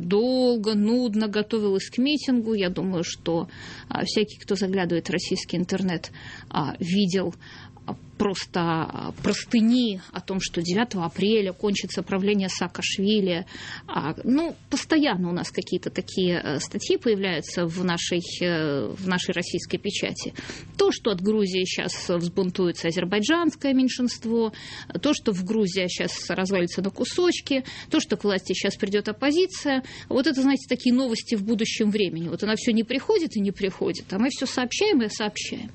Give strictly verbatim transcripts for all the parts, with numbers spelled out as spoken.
долго, нудно готовилась к митингу. Я думаю, что всякий, кто заглядывает в российский интернет, видел просто простыни о том, что девятого апреля кончится правление Саакашвили. Ну, постоянно у нас какие-то такие статьи появляются в нашей, в нашей российской печати. То, что от Грузии сейчас взбунтуется азербайджанское меньшинство, то, что в Грузии сейчас развалится на кусочки, то, что к власти сейчас придет оппозиция. Вот это, знаете, такие новости в будущем времени. Вот она все не приходит и не приходит, а мы все сообщаем и сообщаем.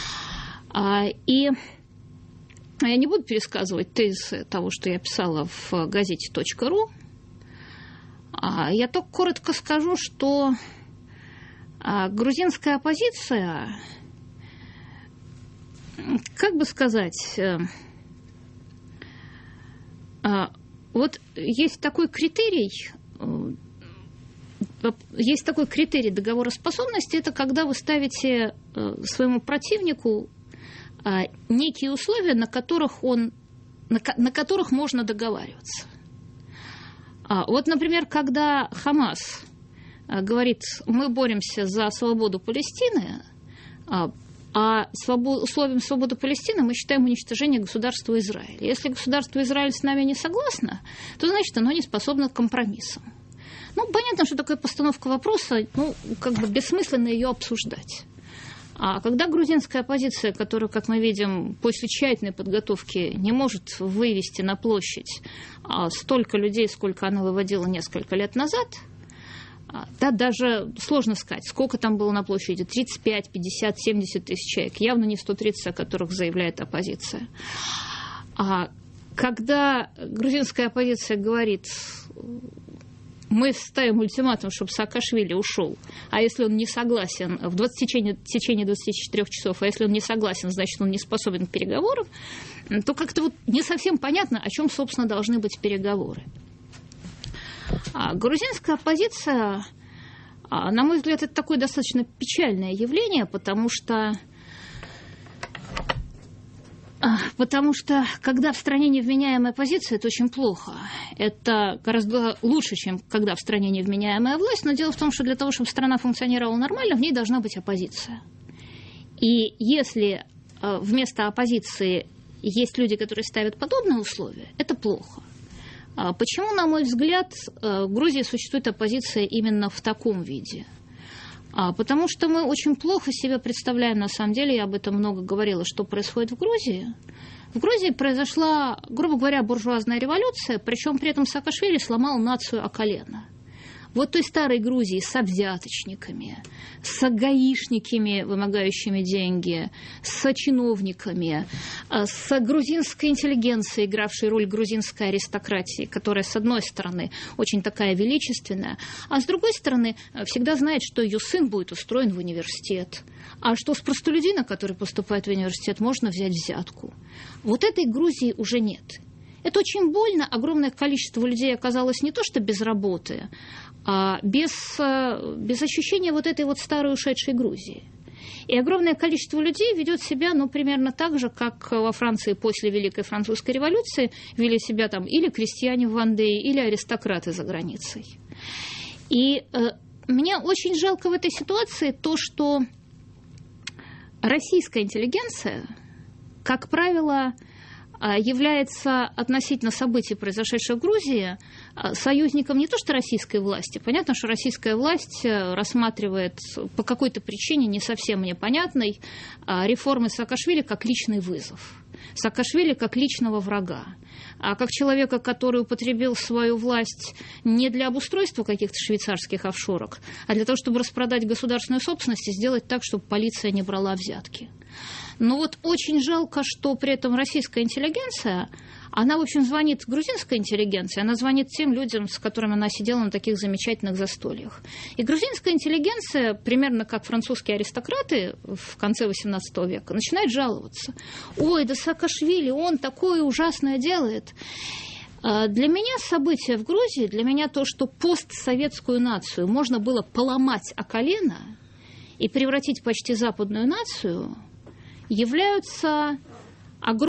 И я не буду пересказывать тезисы того, что я писала в газете точка ру. Я только коротко скажу, что грузинская оппозиция, как бы сказать, вот есть такой критерий, есть такой критерий договороспособности, это когда вы ставите своему противнику некие условия, на которых, он, на, на которых можно договариваться. Вот, например, когда Хамас говорит, мы боремся за свободу Палестины, а свобод, условием свободы Палестины мы считаем уничтожение государства Израиль. Если государство Израиль с нами не согласно, то, значит, оно не способно к компромиссам. Ну, понятно, что такая постановка вопроса, ну, как бы бессмысленно ее обсуждать. А когда грузинская оппозиция, которая, как мы видим, после тщательной подготовки не может вывести на площадь столько людей, сколько она выводила несколько лет назад, да, даже сложно сказать, сколько там было на площади, тридцать пять, пятьдесят, семьдесят тысяч человек, явно не сто тридцать, о которых заявляет оппозиция. А когда грузинская оппозиция говорит, мы ставим ультиматум, чтобы Саакашвили ушел, а если он не согласен в двадцати, течение, течение двадцати четырёх часов, а если он не согласен, значит, он не способен к переговорам, то как-то вот не совсем понятно, о чем, собственно, должны быть переговоры. А грузинская оппозиция, на мой взгляд, это такое достаточно печальное явление, потому что Потому что, когда в стране невменяемая оппозиция, это очень плохо. Это гораздо лучше, чем когда в стране невменяемая власть. Но дело в том, что для того, чтобы страна функционировала нормально, в ней должна быть оппозиция. И если вместо оппозиции есть люди, которые ставят подобные условия, это плохо. Почему, на мой взгляд, в Грузии существует оппозиция именно в таком виде? Потому что мы очень плохо себе представляем, на самом деле, я об этом много говорила, что происходит в Грузии. В Грузии произошла, грубо говоря, буржуазная революция, причем при этом Саакашвили сломал нацию о колено. Вот той старой Грузии с взяточниками, с гаишниками, вымогающими деньги, с чиновниками, с грузинской интеллигенцией, игравшей роль грузинской аристократии, которая, с одной стороны, очень такая величественная, а с другой стороны, всегда знает, что ее сын будет устроен в университет, а что с простолюдина, который поступает в университет, можно взять взятку. Вот этой Грузии уже нет. Это очень больно. Огромное количество людей оказалось не то что без работы, а без, без ощущения вот этой вот старой ушедшей Грузии. И огромное количество людей ведет себя, ну, примерно так же, как во Франции после Великой Французской революции вели себя там или крестьяне в Вандее, или аристократы за границей. И э, мне очень жалко в этой ситуации то, что российская интеллигенция, как правило, является относительно событий, произошедших в Грузии, союзником не то что российской власти. Понятно, что российская власть рассматривает по какой-то причине, не совсем мне понятной, реформы Саакашвили как личный вызов. Саакашвили как личного врага. А как человека, который употребил свою власть не для обустройства каких-то швейцарских офшорок, а для того, чтобы распродать государственную собственность и сделать так, чтобы полиция не брала взятки. Но вот очень жалко, что при этом российская интеллигенция, она, в общем, звонит грузинской интеллигенции, она звонит тем людям, с которыми она сидела на таких замечательных застольях. И грузинская интеллигенция, примерно как французские аристократы в конце восемнадцатого века, начинает жаловаться. Ой, да Саакашвили, он такое ужасное делает. Для меня события в Грузии, для меня то, что постсоветскую нацию можно было поломать о колено и превратить почти западную нацию, являются огромными